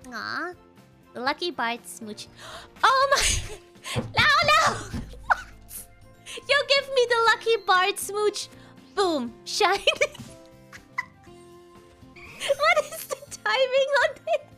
Aw. The Lucky Bart Smooch. Oh my... No! What? You give me the Lucky Bart Smooch. Boom. Shine. What is the timing on this?